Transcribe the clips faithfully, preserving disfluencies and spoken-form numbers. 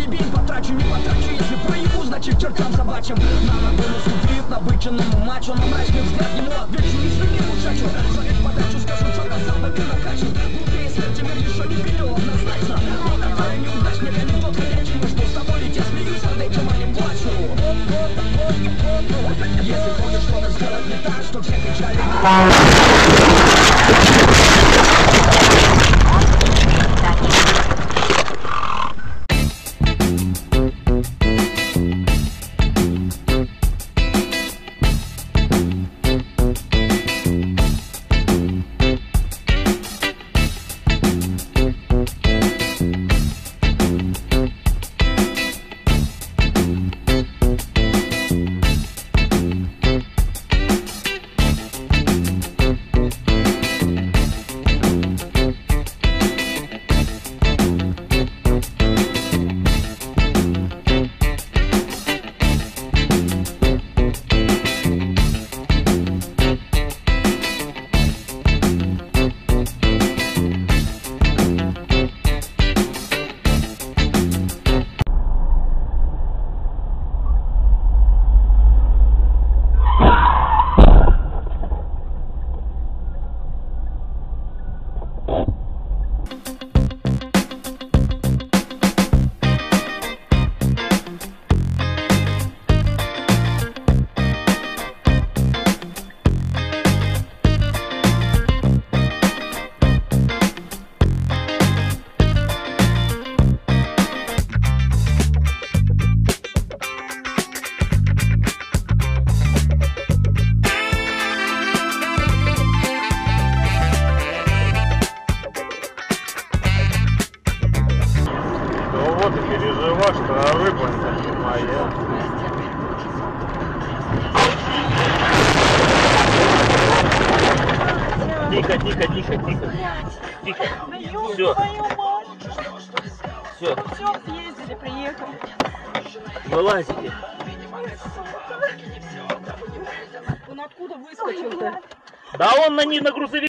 Бей, потрачу, не потрачу, если проебу, значит чертям собачьим. На бонус убит, на вытяному мачо, на мрачный взгляд ему отвечу, не слюни мучачу. Совет подачу, скажу, что казал бы ты накачан. Глупее смерти мир еще не видел однозначно. Но такая неудачник, анекдот ходячий, мы что с тобой летят, смеюсь над этим, а не плачу. Если хочешь что-то сделать не так, что все кричали. Переживаш, что рыба не моя. Тихо, тихо, тихо, тихо. Тихо. Все. Все. Все, съездили, приехали. Вылазите. Он откуда выскочил-то? Да он на них на грузовик.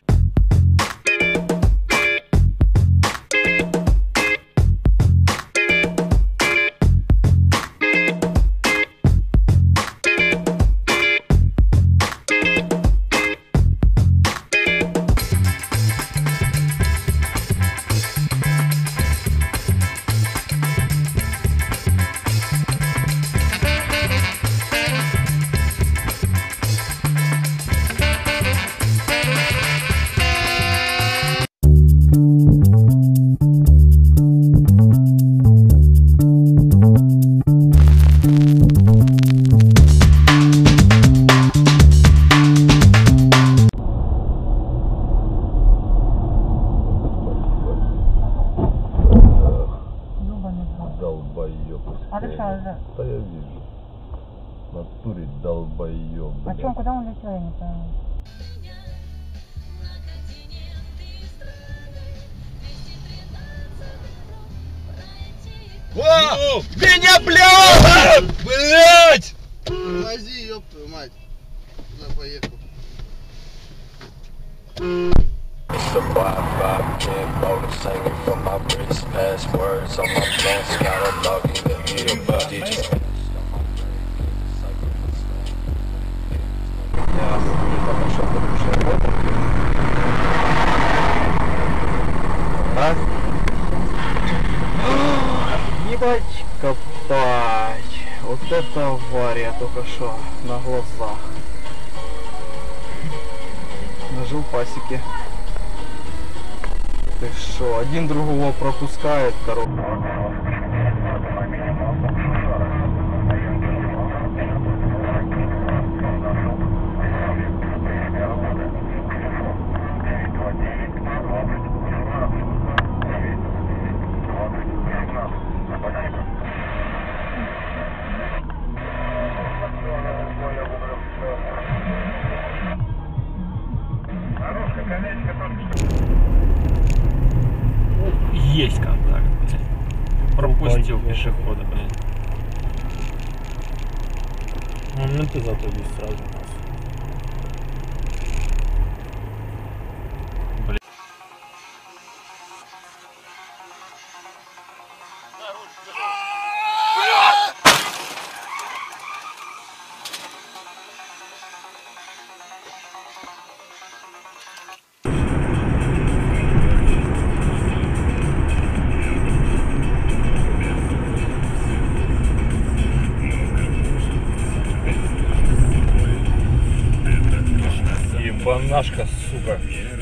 А ты что уже? Да я вижу. В натуре долбоёб. А чё, куда он летел, я не понимаю. О! Меня, блядь! Блядь! Тормози, ёб твою мать. Куда поехал? It's a vibe, vibe, can't bother singing from my wrist. Passwords on my pants, got a log in the hill, but did you? Ебать, копать. Вот это авария только что на глазах. Нажил пасеки. Ты шо, один другого пропускает, короче. Есть контакт, блядь. Пропустил пешехода, блядь. Ну, менты зато здесь сразу нас. Блядь. Нашка, сука.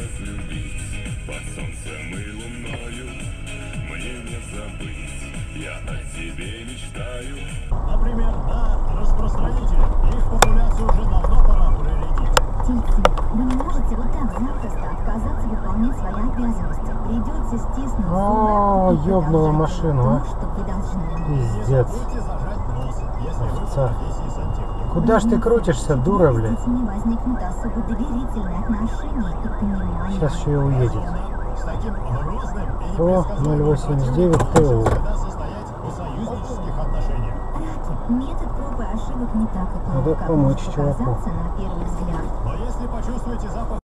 Например, на распространителя. Их популяцию уже давно пора проредить. Тильцы, вы не можете вот так запросто отказаться выполнять свои обязанности. Придется стиснуть О, зубы и ёбнула продолжать машину, то, а. что вы должны. Пиздец. Будете зажать нос, если вы Овца. профессии сантехника. Куда ж ты крутишься, дура, С блядь? детьми возникнут особо доверительные отношения и понимание. Сейчас еще и уедет. С таким грозным и О, ноль восемьдесят девять ТО. всегда состоять в союзнических отношениях. Раки. Метод проб и ошибок не так и Надо плохо, как помочь может чуваку. показаться на первый взгляд. Но если почувствуете запах